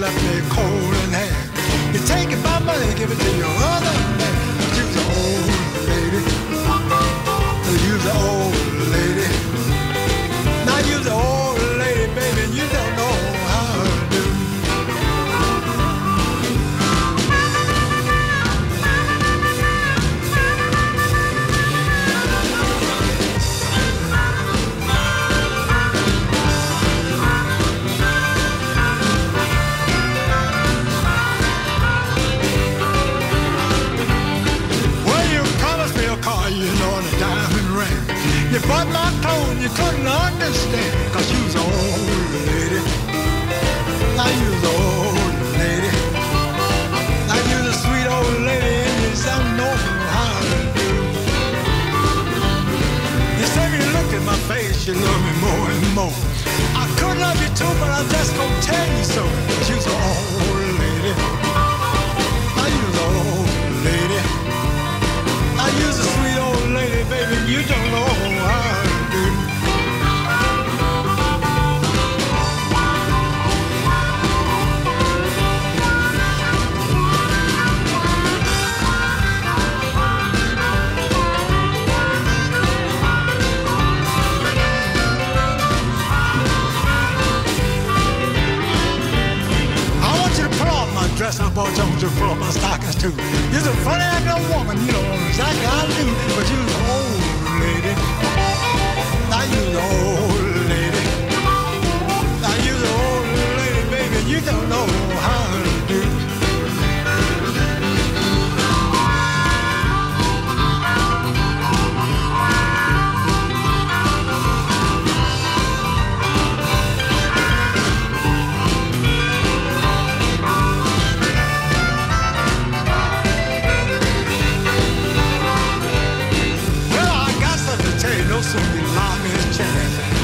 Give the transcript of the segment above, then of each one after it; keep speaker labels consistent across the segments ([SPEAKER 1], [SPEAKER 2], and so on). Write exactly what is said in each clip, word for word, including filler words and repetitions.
[SPEAKER 1] left me cold in hand. You take it by money, give it to your other man. You're the old lady. You're the old lady. Now you're the old lady, baby, and you don't know how to do. You bought my clothes, you couldn't understand, 'cause you was an old lady. Now you're the old lady. Now you're the sweet old lady, and you don't know how to do. You said you looked at my face, you love me more and more. I could love you too, but I'm just gonna tell you so. 'Cause you're the old lady. Now you're the old lady. Now you're the sweet old lady, baby, you don't know how to do. I want you to pull off my dress, I bought you, I want you to pull off my stockings too. You're a funny acting woman, you know exactly how to do, but you're the old lady. Now you're the old lady. Now you're the old lady, baby, you don't know how to do. So you lie me a chance.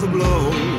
[SPEAKER 1] blow.